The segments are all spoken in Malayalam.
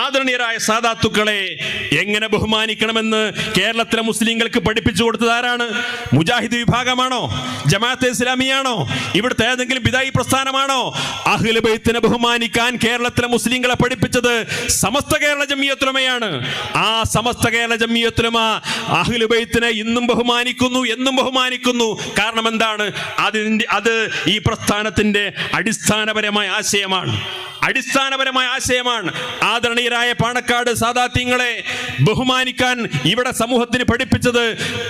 ആദരണീയരായ സാദാത്തുക്കളെ എങ്ങനെ ബഹുമാനിക്കണമെന്ന് കേരളത്തിലെ മുസ്ലിങ്ങൾക്ക് പഠിപ്പിച്ചു കൊടുത്തത് ആരാണ്? മുജാഹിദ് വിഭാഗമാണോ? ജമാഅത്തെ ഇസ്ലാമിയാണോ? ഇവിടുത്തെ ഏതെങ്കിലും ബിദഈ പ്രസ്ഥാനമാണോ? അഹ്ലുൽ ബൈത്തിനെ ബഹുമാനിക്കാൻ കേരളത്തിലെ മുസ്ലിങ്ങളെ പഠിപ്പിച്ചത് സമസ്ത കേരള ജംഇയ്യത്തുൽ ഉലമയാണ്. ആ സമസ്ത കേരള ജംഇയ്യത്തുൽ ഉലമ അഹ്ലുൽ ബൈത്തിനെ ഇന്നും ബഹുമാനിക്കുന്നു, എന്നും ബഹുമാനിക്കുന്നു. കാരണം എന്താണ്? അത് ഈ പ്രസ്ഥാനത്തിന്റെ അടിസ്ഥാനപരമായ ആശയമാണ്. ആദരണീയരായ പാണക്കാട് സാദാത്യങ്ങളെ ബഹുമാനിക്കാൻ ഇവിടെ സമൂഹത്തിന് പഠിപ്പിച്ചത്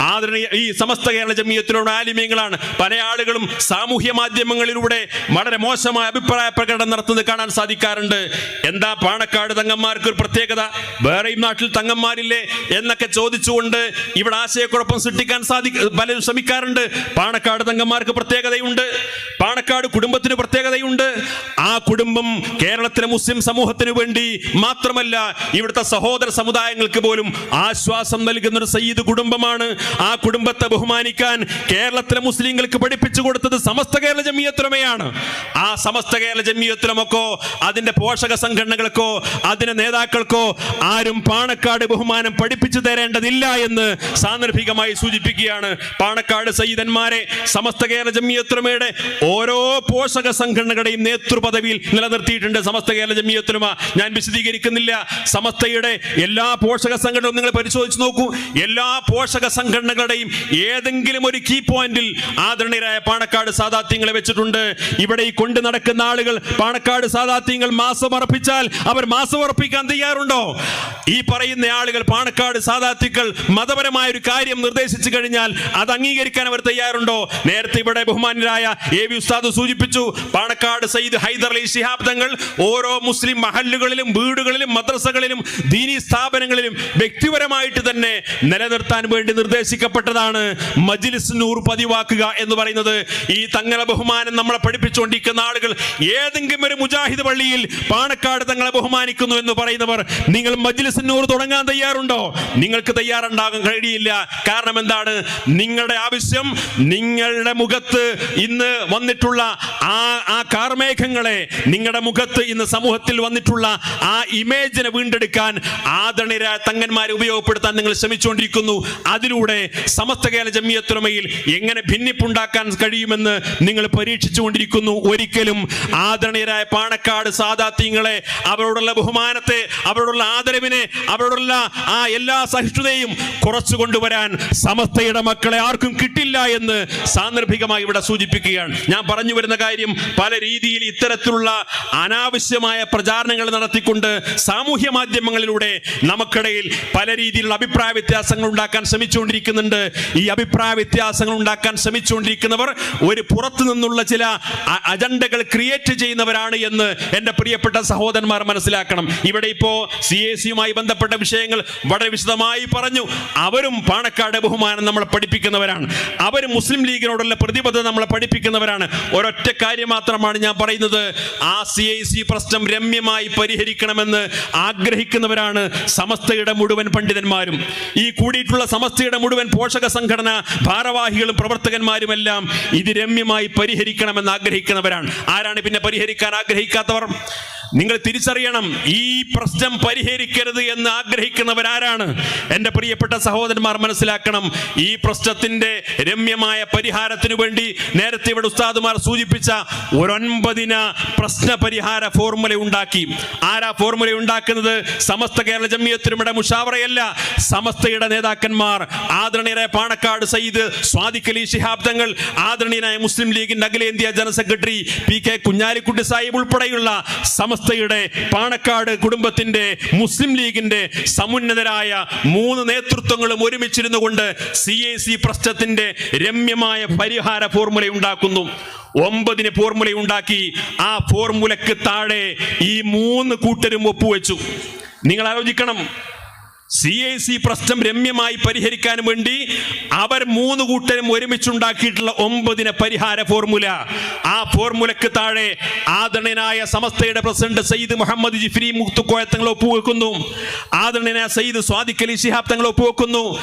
ഈ സമസ്ത കേരള ജംഇയ്യത്തിലുള്ള ആലിമീങ്ങളാണ്. പല ആളുകളും സാമൂഹ്യ മാധ്യമങ്ങളിലൂടെ വളരെ മോശമായ അഭിപ്രായ പ്രകടനം നടത്തുന്നത് കാണാൻ സാധിക്കാറുണ്ട്. എന്താ പാണക്കാട് തങ്ങന്മാർക്ക് ഒരു പ്രത്യേകത, വേറെയും നാട്ടിൽ തങ്ങന്മാരില്ലേ എന്നൊക്കെ ചോദിച്ചുകൊണ്ട് ഇവിടെ ആശയക്കുഴപ്പം സൃഷ്ടിക്കാൻ പലരും ശ്രമിക്കാറുണ്ട്. പാണക്കാട് തങ്ങന്മാർക്ക് പ്രത്യേകതയുണ്ട്, പാണക്കാട് കുടുംബത്തിന് പ്രത്യേകതയുണ്ട്. ആ കുടുംബം കേരളത്തിലെ മുസ്ലിം സമൂഹത്തിന് വേണ്ടി മാത്രമല്ല, ഇവിടുത്തെ സഹോദര സമുദായങ്ങൾക്ക് പോലും ആശ്വാസം നൽകുന്ന ഒരു സയ്യിദ് കുടുംബമാണ്. ആ കുടുംബത്തെ ബഹുമാനിക്കാൻ കേരളത്തിലെ മുസ്ലിങ്ങൾക്ക് പഠിപ്പിച്ചു കൊടുത്തത് സമസ്ത കേരള ജംഇയ്യത്തുൽ ഉലമയാണ്. ആ സമസ്ത കേരള ജംഇയ്യത്തുൽ ഉലമക്കോ അതിന്റെ പോഷക സംഘടനകൾക്കോ അതിന്റെ നേതാക്കൾക്കോ ആരും പാണക്കാട് ബഹുമാനം പഠിപ്പിച്ചു തരേണ്ടതില്ല എന്ന് സാന്ദർഭികമായി സൂചിപ്പിക്കുകയാണ്. പാണക്കാട് സയ്യിദന്മാരെ സമസ്ത കേരള ജംഇയ്യത്തുൽ ഉലമയുടെ ഓരോ പോഷക സംഘടനകളുടെയും നേതൃപദവിയിൽ നിലനിർത്തിയിട്ടുണ്ട് സമസ്ത കേരള ജംഇയ്യത്തുൽ ഉലമ. ഞാൻ വിശദീകരിക്കുന്നില്ല. സമസ്തയുടെ എല്ലാ പോഷക സംഘടനകളും നിങ്ങൾ പരിശോധിച്ച് നോക്കൂ. എല്ലാ പോഷക സംഘടനകളുടെയും ഏതെങ്കിലും ഒരു കീ പോയിന്റിൽ ആദരണീയരായ പാണക്കാട് സാദാത്യങ്ങളെ വെച്ചിട്ടുണ്ട്. ഇവിടെ ഈ കൊണ്ട് നടക്കുന്ന ആളുകൾ പാണക്കാട് സാദാത്യങ്ങൾ മാസം അർപ്പിച്ചാൽ അവർ മാസം അർപ്പിക്കാൻ തയ്യാറുണ്ടോ? ഈ പറയുന്ന ആളുകൾ പാണക്കാട് സാദാത്യങ്ങൾ മതപരമായ ഒരു കാര്യം നിർദ്ദേശിച്ചു കഴിഞ്ഞാൽ അത് അംഗീകരിക്കാൻ അവർ തയ്യാറുണ്ടോ? നേരത്തെ ഇവിടെ ബഹുമാന്യരായ AV ഉസ്താദ് സൂചിപ്പിച്ചു, പാണക്കാട് സയ്യിദ് ഹൈദർ അലി ശിഹാബ് തങ്ങൾ ഓരോ മുസ്ലിം മഹല്ലുകളിലും വീടുകളിലും മദ്രസകളിലും ദീനി സ്ഥാപനങ്ങളിലും വ്യക്തിപരമായിട്ട് തന്നെ നിലനിർത്താൻ വേണ്ടി നിർദ്ദേശിക്കപ്പെട്ടതാണ് മജ്ലിസ് നൂർ പതിവാക്കുക എന്ന് പറയുന്നത്. ഈ തങ്ങളെ ബഹുമാനം നമ്മളെ പഠിപ്പിച്ചുകൊണ്ടിരിക്കുന്ന ആളുകൾ ഏതെങ്കിലും ഒരു മുജാഹിദ് പള്ളിയിൽ പാണക്കാട് തങ്ങളെ ബഹുമാനിക്കുന്നു എന്ന് പറയുന്നവർ, നിങ്ങൾ മജ്ലിസ് നൂർ തുടങ്ങാൻ തയ്യാറുണ്ടോ? നിങ്ങൾക്ക് തയ്യാറുണ്ടാകാൻ കഴിയില്ല. കാരണം എന്താണ്? നിങ്ങളുടെ ആവശ്യം നിങ്ങളുടെ മുഖത്ത് ഇന്ന് വന്നിട്ടുള്ള ആ കാർമേഘങ്ങളെ, നിങ്ങളുടെ മുഖത്ത് ഇന്ന് സമൂഹത്തിൽ വന്നിട്ടുള്ള ആ ഇമേജിനെ വീണ്ടെടുക്കാൻ ആദരണീയരായ തങ്ങന്മാരെ ഉപയോഗപ്പെടുത്താൻ നിങ്ങൾ ശ്രമിച്ചുകൊണ്ടിരിക്കുന്നു. അതിലൂടെ സമസ്ത കേരള ജംഇയ്യത്തുൽ ഉലമയിൽ എങ്ങനെ ഭിന്നിപ്പുണ്ടാക്കാൻ കഴിയുമെന്ന് നിങ്ങൾ പരീക്ഷിച്ചുകൊണ്ടിരിക്കുന്നു. ഒരിക്കലും ആദരണീയരായ പാണക്കാട് സാദാത്യങ്ങളെ, അവരോടുള്ള ബഹുമാനത്തെ, അവരോടുള്ള ആദരവിനെ, അവരോടുള്ള ആ എല്ലാ സഹിഷ്ണുതയും കുറച്ചു കൊണ്ടുവരാൻ സമസ്തയുടെ മക്കളെ ആർക്കും കിട്ടില്ല എന്ന് സാന്ദർഭികമായി ഇവിടെ സൂചിപ്പിക്കുകയാണ്. ഞാൻ പറഞ്ഞു വരുന്ന കാര്യം, പല രീതിയിൽ ഇത്തരത്തിലുള്ള അനാവശ്യമായ പ്രചാരണങ്ങൾ നടത്തിക്കൊണ്ട് സാമൂഹ്യ മാധ്യമങ്ങളിലൂടെ നമുക്കിടയിൽ പല രീതിയിലുള്ള അഭിപ്രായ വ്യത്യാസങ്ങൾ ഉണ്ടാക്കാൻ ശ്രമിച്ചുകൊണ്ടിരിക്കുന്നുണ്ട്. ഈ അഭിപ്രായ വ്യത്യാസങ്ങൾ ഉണ്ടാക്കാൻ ശ്രമിച്ചുകൊണ്ടിരിക്കുന്നവർ ഒരു പുറത്തു നിന്നുള്ള ചില അജണ്ടകൾ ക്രിയേറ്റ് ചെയ്യുന്നവരാണ് എന്ന് എൻ്റെ പ്രിയപ്പെട്ട സഹോദരന്മാർ മനസ്സിലാക്കണം. ഇവിടെ ഇപ്പോ CAC-യുമായി ബന്ധപ്പെട്ട വിഷയങ്ങൾ വളരെ വിശദമായി പറഞ്ഞു. അവരും പാണക്കാട് ബഹുമാനം നമ്മളെ പഠിപ്പിക്കുന്നവരാണ്. അവർ മുസ്ലിം ലീഗിനോടുള്ള പ്രതിബദ്ധത നമ്മളെ പഠിപ്പിക്കുന്നവരാണ്. ഒരൊറ്റ കാര്യം മാത്രമാണ് ഞാൻ പറയുന്നത്, ആ CAC പ്രശ്നം രമ്യമായി പരിഹരിക്കണമെന്ന് ആഗ്രഹിക്കുന്നവരാണ് സമസ്തയുടെ മുഴുവൻ പണ്ഡിതന്മാരും. ഈ കൂടിയിട്ടുള്ള സമസ്തയുടെ മുഴുവൻ പോഷക സംഘടന ഭാരവാഹികളും പ്രവർത്തകന്മാരുമെല്ലാം ഇത് രമ്യമായി പരിഹരിക്കണമെന്ന് ആഗ്രഹിക്കുന്നവരാണ്. ആരാണ് പിന്നെ പരിഹരിക്കാൻ ആഗ്രഹിക്കാത്തവർ? നിങ്ങൾ തിരിച്ചറിയണം. ഈ പ്രശ്നം പരിഹരിക്കരുത് എന്ന് ആഗ്രഹിക്കുന്നവരാരാണ്? എൻ്റെ പ്രിയപ്പെട്ട സഹോദരന്മാർ മനസ്സിലാക്കണം. ഈ പ്രശ്നത്തിന്റെ രമ്യമായ പരിഹാരത്തിനു വേണ്ടി നേരത്തെ ഇവിടെ ഉസ്താദുമാർ സൂചിപ്പിച്ച ഒരു 9 പ്രശ്ന പരിഹാര ഫോർമുല ഉണ്ടാക്കി. ആരാ ഫോർമുല ഉണ്ടാക്കുന്നത്? സമസ്ത കേരള ജംഇയ്യത്തുൽ ഉലമയുടെ മുഷാവറയല്ല, സമസ്തയുടെ നേതാക്കന്മാർ, ആദരണീയരായ പാണക്കാട് സയ്യിദ് സ്വാദിഖ് അലി ശിഹാബ് തങ്ങൾ, ആദരണീയനായ മുസ്ലിം ലീഗിന്റെ അഖിലേന്ത്യാ general secretary PK Kunhalikutty Sahib ഉൾപ്പെടെയുള്ള സമസ്തയുടെ പാണക്കാട് കുടുംബത്തിന്റെ മുസ്ലിം ലീഗിന്റെ സമുന്നതരായ 3 നേതൃത്വങ്ങളും ഒരുമിച്ചിരുന്നു കൊണ്ട് CAC പ്രശ്നത്തിന്റെ രമ്യമായ പരിഹാര ഫോർമുല ഉണ്ടാക്കുന്നു. 9 ഫോർമുല ഉണ്ടാക്കി. ആ ഫോർമുലക്ക് താഴെ ഈ 3 കൂട്ടരും ഒപ്പുവെച്ചു. നിങ്ങൾ ആലോചിക്കണം, CAC പ്രശ്നം രമ്യമായി പരിഹരിക്കാൻ വേണ്ടി അവർ 3 കൂട്ടരും ഒരുമിച്ചുണ്ടാക്കിയിട്ടുള്ള 9 പരിഹാര ഫോർമുല. ആ ഫോർമുലക്ക് താഴെ ആദരണീയനായ സമസ്തയുടെ പ്രസിഡന്റ് സയ്യിദ് മുഹമ്മദ് ജിഫ്രി മുക്തുക്കോയ തങ്ങൾ ഒപ്പുവെക്കുന്നു. ആദരണീയനായ സയ്യിദ് സ്വാദിഖ് അലി ശിഹാബ് തങ്ങൾ ഒപ്പുവെക്കുന്നു.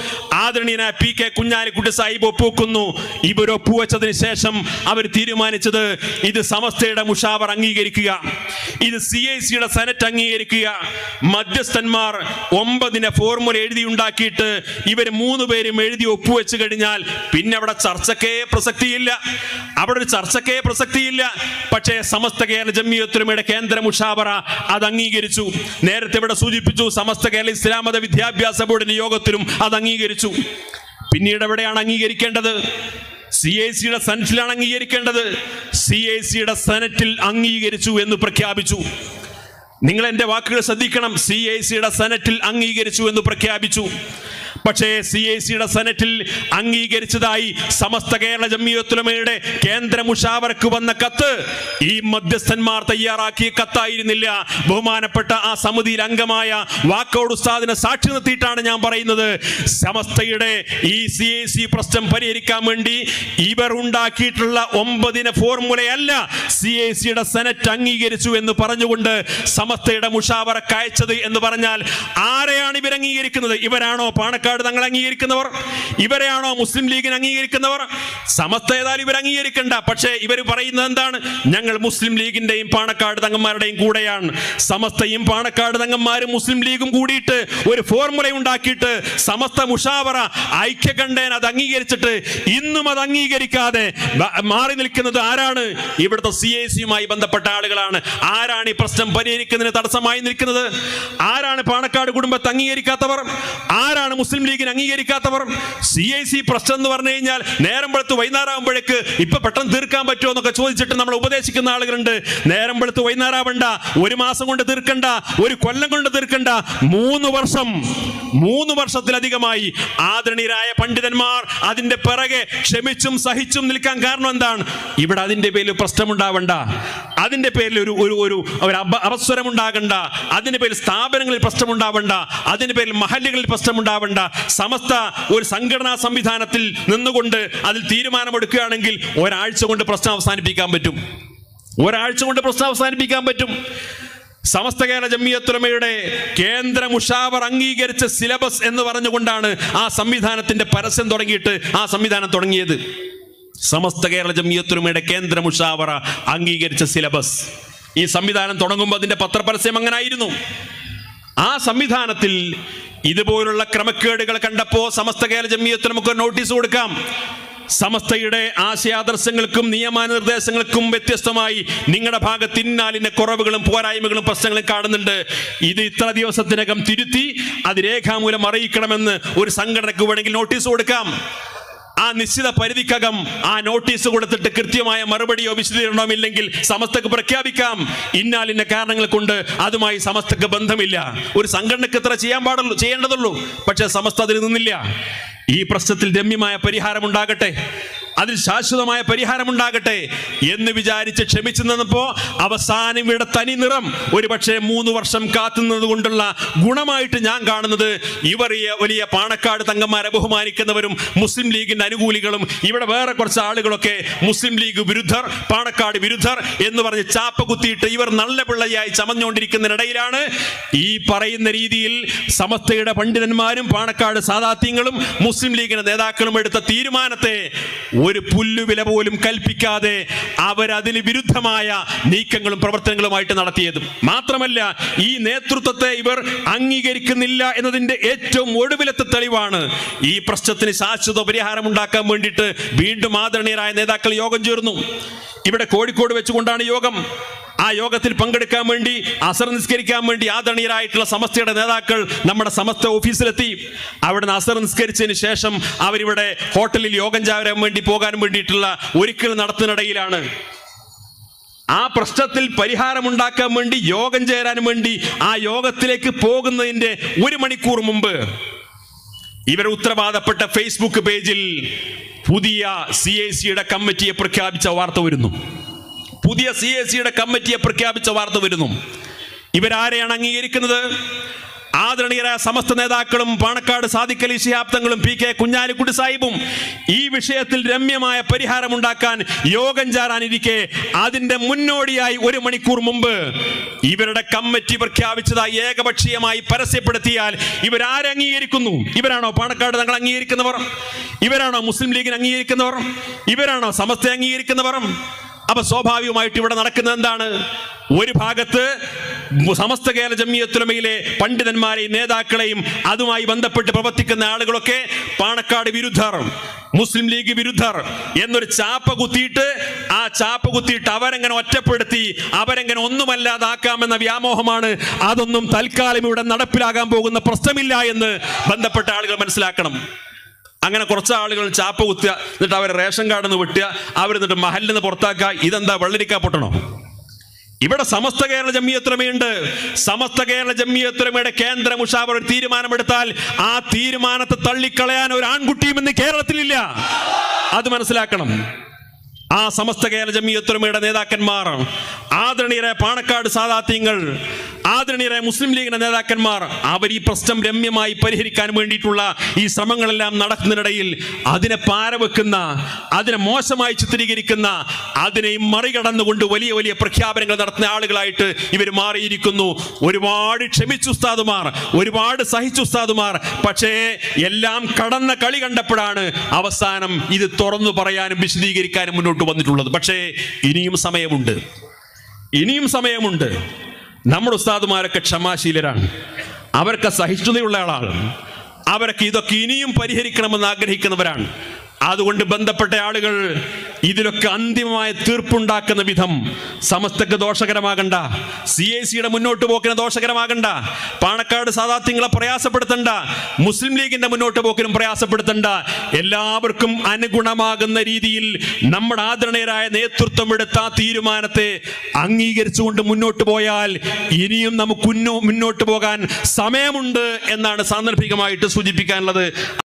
ആദരണീയനായ PK കുഞ്ഞാലിക്കുട്ടി സാഹിബ് ഒപ്പുവെക്കുന്നു. ഇവർ ഒപ്പുവെച്ചതിന് ശേഷം അവർ തീരുമാനിച്ചത് ഇത് സമസ്തയുടെ മുഷാവർ അംഗീകരിക്കുക, ഇത് CIC-യുടെ സെനറ്റ് അംഗീകരിക്കുക. മധ്യസ്ഥന്മാർ 9 ഫോർമുല എഴുതി ഉണ്ടാക്കിയിട്ട് ഇവർ 3 പേരും എഴുതി ഒപ്പുവെച്ച് കഴിഞ്ഞാൽ പിന്നെ അവിടെ ചർച്ചക്കേ പ്രസക്തിയില്ല, അവിടെ ഒരു ചർച്ചക്കേ പ്രസക്തിയില്ല. പക്ഷേ സമസ്ത കേരള ജംഇയ്യത്തുൽ ഉലമയുടെ കേന്ദ്ര മുഷാവറ അത് അംഗീകരിച്ചു. നേരത്തെ ഇവിടെ സൂചിപ്പിച്ചു, സമസ്ത കേരള ഇസ്ലാം മത വിദ്യാഭ്യാസ ബോർഡിന്റെ യോഗത്തിലും അത് അംഗീകരിച്ചു. പിന്നീട് എവിടെയാണ് അംഗീകരിക്കേണ്ടത്? CIC-യുടെ സെനറ്റിലാണ് അംഗീകരിക്കേണ്ടത്. CIC-യുടെ സെനറ്റിൽ അംഗീകരിച്ചു എന്ന് പ്രഖ്യാപിച്ചു. നിങ്ങൾ എൻ്റെ വാക്കുകൾ ശ്രദ്ധിക്കണം. CIC-യുടെ സെനറ്റിൽ അംഗീകരിച്ചു എന്ന് പ്രഖ്യാപിച്ചു. പക്ഷേ CIC-യുടെ സെനറ്റിൽ അംഗീകരിച്ചതായി സമസ്ത കേരള ജംഇയ്യത്തുൽ ഉലമയുടെ കേന്ദ്ര മുഷാവറക്ക് വന്ന കത്ത് ഈ മധ്യസ്ഥന്മാർ തയ്യാറാക്കിയ കത്തായിരുന്നില്ല. ബഹുമാനപ്പെട്ട ആ സമിതിയിൽ അംഗമായ വാക്കോട് ഉസ്താദിനെ സാക്ഷി നിർത്തിയിട്ടാണ് ഞാൻ പറയുന്നത്. സമസ്തയുടെ ഈ CIC പ്രശ്നം പരിഹരിക്കാൻ വേണ്ടി ഇവർ ഉണ്ടാക്കിയിട്ടുള്ള 9 ഫോർമുലയല്ല CIC-യുടെ സെനറ്റ് അംഗീകരിച്ചു എന്ന് പറഞ്ഞുകൊണ്ട് സമസ്തയുടെ മുഷാവറക്ക് അയച്ചത് എന്ന് പറഞ്ഞാൽ ആരെയാണ് ഇവർ അംഗീകരിക്കുന്നത്? ഇവരാണോ പാണക്കാട് തങ്ങൾ അംഗീകരിക്കുന്നവർ? ഇവരെയാണോ മുസ്ലിം ലീഗിന് അംഗീകരിക്കുന്നവർ? സമസ്ത ഏതായാലും ഇവർ അംഗീകരിക്കണ്ട. പക്ഷേ ഇവർ പറയുന്നത് എന്താണ്? ഞങ്ങൾ മുസ്ലിം ലീഗിന്റെയും പാണക്കാട് തങ്ങന്മാരുടെയും കൂടെയാണ്. സമസ്തയും പാണക്കാട് തങ്ങന്മാരും മുസ്ലിം ലീഗും കൂടിയിട്ട് ഒരു ഫോർമുല ഉണ്ടാക്കിയിട്ട് സമസ്ത മുഷാവറ ഐക്യകണ്ഠേന അത് അംഗീകരിച്ചിട്ട് ഇന്നും അത് അംഗീകരിക്കാതെ മാറി നിൽക്കുന്നത് ആരാണ്? ഇവിടുത്തെ CIC-യുമായി ബന്ധപ്പെട്ട ആളുകളാണ്. ആരാണ് ഈ പ്രശ്നം പരിഹരിക്കുന്നതിന് തടസ്സമായി നിൽക്കുന്നത്? ആരാണ് പാണക്കാട് കുടുംബത്തെ അംഗീകരിക്കാത്തവർ? ആരാണ് മുസ്ലിം ലീഗിന് അംഗീകരിക്കാത്തവർ? CIC പ്രശ്നം എന്ന് പറഞ്ഞു കഴിഞ്ഞാൽ നേരം വെളുത്ത് വൈകുന്നേരം ആകുമ്പോഴേക്ക് ഇപ്പൊ പെട്ടെന്ന് തീർക്കാൻ പറ്റുമോ എന്നൊക്കെ ചോദിച്ചിട്ട് നമ്മൾ ഉപദേശിക്കുന്ന ആളുകളുണ്ട്. നേരം വെളുത്ത് വൈകുന്നേരം ആവണ്ട, 1 മാസം കൊണ്ട് തീർക്കണ്ട, 1 കൊല്ലം കൊണ്ട് തീർക്കണ്ട, 3 വർഷത്തിലധികമായി ആദരണീയരായ പണ്ഡിതന്മാർ അതിന്റെ പിറകെ ക്ഷമിച്ചും സഹിച്ചും നിൽക്കാൻ കാരണം എന്താണ്? ഇവിടെ അതിന്റെ പേരിൽ പ്രശ്നമുണ്ടാവണ്ട, അതിന്റെ പേരിൽ ഒരു അവസരമുണ്ടാകണ്ട, അതിന്റെ പേരിൽ സ്ഥാപനങ്ങളിൽ പ്രശ്നമുണ്ടാവണ്ട, അതിന്റെ പേരിൽ മഹല്ലുകളിൽ പ്രശ്നമുണ്ടാവണ്ട. സമസ്ത ഒരു സംഘടനാ സംവിധാനത്തിൽ നിന്നുകൊണ്ട് അതിൽ തീരുമാനമെടുക്കുകയാണെങ്കിൽ ഒരാഴ്ച കൊണ്ട് പ്രശ്നം അവസാനിപ്പിക്കാൻ പറ്റും. സമസ്ത കേരള ജംഇയ്യത്തുൽ ഉലമയുടെ കേന്ദ്ര മുഷാവർ അംഗീകരിച്ച സിലബസ് എന്ന് പറഞ്ഞുകൊണ്ടാണ് ആ സംവിധാനത്തിന്റെ പരസ്യം തുടങ്ങിയിട്ട് ആ സംവിധാനം തുടങ്ങിയത്. സമസ്ത കേരള ജംഇയ്യത്തുൽ ഉലമയുടെ കേന്ദ്ര മുഷാവറ അംഗീകരിച്ച സിലബസ്. ഈ സംവിധാനം തുടങ്ങുമ്പോൾ അതിന്റെ പത്രപരസ്യം അങ്ങനെ ആയിരുന്നു. ആ സംവിധാനത്തിൽ ഇതുപോലുള്ള ക്രമക്കേടുകൾ കണ്ടപ്പോ സമസ്ത കേരള ജംഇയ്യത്തുൽ ഉലമക്ക് നോട്ടീസ് കൊടുക്കാം. സമസ്തയുടെ ആശയാദർശങ്ങൾക്കും നിയമാനുനിർദ്ദേശങ്ങൾക്കും വ്യത്യസ്തമായി നിങ്ങളുടെ ഭാഗത്ത് ഇന്നാലിന്റെ കുറവുകളും പോരായ്മകളും പ്രശ്നങ്ങളും കാണുന്നുണ്ട്. ഇത് ഇത്ര ദിവസത്തിനകം തിരുത്തി അത് രേഖാമൂലം അറിയിക്കണമെന്ന് ഒരു സംഘടനയ്ക്ക് വേണമെങ്കിൽ നോട്ടീസ് കൊടുക്കാം. ആ നിശ്ചിത പരിധിക്കകം ആ നോട്ടീസ് കൊടുത്തിട്ട് കൃത്യമായ മറുപടിയോ വിശദീകരണമോ ഇല്ലെങ്കിൽ സമസ്തക്ക് പ്രഖ്യാപിക്കാം ഇന്നാലിന്റെ കാരണങ്ങൾ കൊണ്ട് അതുമായി സമസ്തക്ക് ബന്ധമില്ല. ഒരു സംഘടനയ്ക്ക് ഇത്ര ചെയ്യേണ്ടതുള്ളൂ. പക്ഷെ സമസ്ത അതിൽ നിന്നില്ല. ഈ പ്രശ്നത്തിൽ രമ്യമായ പരിഹാരമുണ്ടാകട്ടെ, അതിൽ ശാശ്വതമായ പരിഹാരമുണ്ടാകട്ടെ എന്ന് വിചാരിച്ച് ക്ഷമിച്ചു നിന്നപ്പോ അവസാനം ഇവിടെ തനി നിറം ഒരു പക്ഷേ 3 വർഷം കാത്തുന്നത് കൊണ്ടുള്ള ഗുണമായിട്ട് ഞാൻ കാണുന്നത് ഇവർ വലിയ പാണക്കാട് തങ്ങന്മാരെ ബഹുമാനിക്കുന്നവരും മുസ്ലിം ലീഗിന്റെ അനുകൂലികളും ഇവിടെ വേറെ കുറച്ച് ആളുകളൊക്കെ മുസ്ലിം ലീഗ് വിരുദ്ധർ, പാണക്കാട് വിരുദ്ധർ എന്ന് പറഞ്ഞ് ചാപ്പ കുത്തിയിട്ട് ഇവർ നല്ല പിള്ളയായി ചമഞ്ഞുകൊണ്ടിരിക്കുന്നതിനിടയിലാണ് ഈ പറയുന്ന രീതിയിൽ സമസ്തയുടെ പണ്ഡിതന്മാരും പാണക്കാട് സാദാത്യങ്ങളും മുസ്ലിം ലീഗിന്റെ നേതാക്കളും എടുത്ത തീരുമാനത്തെ ഒരു പുല്ലുവില പോലും കൽപ്പിക്കാതെ അവരതിന് വിരുദ്ധമായ നീക്കങ്ങളും പ്രവർത്തനങ്ങളുമായിട്ട് നടത്തിയത്. മാത്രമല്ല ഈ നേതൃത്വത്തെ ഇവർ അംഗീകരിക്കുന്നില്ല എന്നതിന്റെ ഏറ്റവും ഒടുവിലത്തെ തെളിവാണ് ഈ പ്രശ്നത്തിന് ശാശ്വത പരിഹാരം ഉണ്ടാക്കാൻ വേണ്ടിയിട്ട് വീണ്ടും ആദരണീയരായ നേതാക്കൾ യോഗം ചേർന്നു. ഇവിടെ കോഴിക്കോട് വെച്ചുകൊണ്ടാണ് യോഗം. ആ യോഗത്തിൽ പങ്കെടുക്കാൻ വേണ്ടി അസർ നിസ്കരിക്കാൻ വേണ്ടി ആദരണീയരായിട്ടുള്ള സമസ്തയുടെ നേതാക്കൾ നമ്മുടെ സമസ്ത ഓഫീസിലെത്തി. അവിടുന്ന് അസർ നിസ്കരിച്ചതിന് ശേഷം അവരിവിടെ ഹോട്ടലിൽ യോഗം ചേരാൻ വേണ്ടി പോകാൻ വേണ്ടിയിട്ടുള്ള ഒരുക്കൽ നടത്തുന്നിടയിലാണ് ആ പ്രശ്നത്തിൽ പരിഹാരമുണ്ടാക്കാൻ വേണ്ടി യോഗം ചേരാൻ വേണ്ടി ആ യോഗത്തിലേക്ക് പോകുന്നതിന്റെ 1 മണിക്കൂർ മുമ്പ് ഇവർ ഉത്തരവാദപ്പെട്ട ഫേസ്ബുക്ക് പേജിൽ പുതിയ CIC-യുടെ കമ്മിറ്റിയെ പ്രഖ്യാപിച്ച വാർത്ത വരുന്നു. പുതിയ CIC-യുടെ കമ്മിറ്റിയെ പ്രഖ്യാപിച്ച വാർത്ത വരുന്നു. ഇവരാരെയാണ് അംഗീകരിക്കുന്നത്? ആദരണീയരായ സമസ്ത നേതാക്കളും പാണക്കാട് സാദിഖ് അലി ശിഹാബ് തങ്ങളും PK കുഞ്ഞാലിക്കുട്ടി സാഹിബും ഈ വിഷയത്തിൽ രമ്യമായ പരിഹാരമുണ്ടാക്കാൻ യോഗം ചേരാനിരിക്കെ അതിന്റെ മുന്നോടിയായി 1 മണിക്കൂർ മുമ്പ് ഇവരുടെ കമ്മിറ്റി പ്രഖ്യാപിച്ചതായി ഏകപക്ഷീയമായി പരസ്യപ്പെടുത്തിയാൽ ഇവരാരെ അംഗീകരിക്കുന്നു? ഇവരാണോ പാണക്കാട് തങ്ങൾ അംഗീകരിക്കുന്നവർ? ഇവരാണോ മുസ്ലിം ലീഗിന് അംഗീകരിക്കുന്നവർ? ഇവരാണോ സമസ്ത അംഗീകരിക്കുന്നവർ? അപ്പൊ സ്വാഭാവികമായിട്ട് ഇവിടെ നടക്കുന്നത് എന്താണ്? ഒരു ഭാഗത്ത് സമസ്ത കേരള ജംഇയ്യത്തുൽ ഉലമയിലെ പണ്ഡിതന്മാരെയും നേതാക്കളെയും അതുമായി ബന്ധപ്പെട്ട് പ്രവർത്തിക്കുന്ന ആളുകളൊക്കെ പാണക്കാട് വിരുദ്ധർ, മുസ്ലിം ലീഗ് വിരുദ്ധർ എന്നൊരു ചാപ്പ കുത്തിയിട്ട് അവരെങ്ങനെ ഒറ്റപ്പെടുത്തി അവരെങ്ങനെ ഒന്നുമല്ലാതാക്കാമെന്ന വ്യാമോഹമാണ്. അതൊന്നും തൽക്കാലം ഇവിടെ നടപ്പിലാകാൻ പോകുന്ന പ്രശ്നമില്ല എന്ന് ബന്ധപ്പെട്ട ആളുകൾ മനസ്സിലാക്കണം. അങ്ങനെ കുറച്ച് ആളുകൾ ചാപ്പ കുത്തുക, എന്നിട്ട് അവരെ റേഷൻ കാർഡിൽ നിന്ന് വിട്ടുക, അവരെന്നിട്ട് മഹലിൽ നിന്ന് പുറത്താക്കുക. ഇതെന്താ വെള്ളരിക്കാ പൊട്ടണോ? ഇവിടെ സമസ്ത കേരള ജംഇയ്യത്തുൽ ഉലമയുണ്ട്. സമസ്ത കേരള ജംഇയ്യത്തുൽ ഉലമയുടെ കേന്ദ്ര മുശാവറ ഒരു തീരുമാനമെടുത്താൽ ആ തീരുമാനത്തെ തള്ളിക്കളയാൻ ഒരു ആൺകുട്ടിയും ഇന്ന് കേരളത്തിലില്ല. അത് മനസ്സിലാക്കണം. ആ സമസ്ത കേരള ജംഇയ്യത്തുൽ ഉലമയുടെ നേതാക്കന്മാർ, ആദരണീയരായ പാണക്കാട് സാദാത്യങ്ങൾ, ആദരണീയരായ മുസ്ലിം ലീഗിന്റെ നേതാക്കന്മാർ, അവർ ഈ പ്രശ്നം രമ്യമായി പരിഹരിക്കാൻ വേണ്ടിയിട്ടുള്ള ഈ ശ്രമങ്ങളെല്ലാം നടക്കുന്നതിനിടയിൽ അതിനെ പാരവെക്കുന്ന, അതിനെ മോശമായി ചിത്രീകരിക്കുന്ന, അതിനെയും മറികടന്നുകൊണ്ട് വലിയ വലിയ പ്രഖ്യാപനങ്ങൾ നടത്തുന്ന ആളുകളായിട്ട് ഇവർ മാറിയിരിക്കുന്നു. ഒരുപാട് ക്ഷമിച്ചു ഉസ്താദുമാർ, ഒരുപാട് സഹിച്ചു ഉസ്താദുമാർ. പക്ഷേ എല്ലാം കടന്ന കളി കണ്ടപ്പോഴാണ് അവസാനം ഇത് തുറന്നു പറയാനും വിശദീകരിക്കാനും മുന്നോട്ട് വന്നിട്ടുള്ളത്. പക്ഷേ ഇനിയും സമയമുണ്ട്. നമ്മുടെ ഉസ്താദുമാരൊക്കെ ക്ഷമാശീലരാണ്, അവർക്ക് സഹിഷ്ണുതയുള്ള ആളാണ്, അവരൊക്കെ ഇതൊക്കെ ഇനിയും പരിഹരിക്കണമെന്ന് ആഗ്രഹിക്കുന്നവരാണ്. അതുകൊണ്ട് ബന്ധപ്പെട്ട ആളുകൾ ഇതിലൊക്കെ അന്തിമമായ തീർപ്പുണ്ടാക്കുന്ന വിധം സമസ്തക്ക് ദോഷകരമാകണ്ട, CIC-യുടെ മുന്നോട്ട് പോക്കിന് ദോഷകരമാകണ്ട, പാണക്കാട് സാദാത്യങ്ങളെ പ്രയാസപ്പെടുത്തണ്ട, മുസ്ലിം ലീഗിന്റെ മുന്നോട്ട് പോക്കിനും പ്രയാസപ്പെടുത്തണ്ട, എല്ലാവർക്കും അനുഗുണമാകുന്ന രീതിയിൽ നമ്മുടെ ആദരണീയരായ നേതൃത്വം എടുത്ത തീരുമാനത്തെ അംഗീകരിച്ചുകൊണ്ട് മുന്നോട്ട് പോയാൽ ഇനിയും നമുക്ക് മുന്നോട്ട് പോകാൻ സമയമുണ്ട് എന്നാണ് സാന്ദർഭികമായിട്ട് സൂചിപ്പിക്കാനുള്ളത്.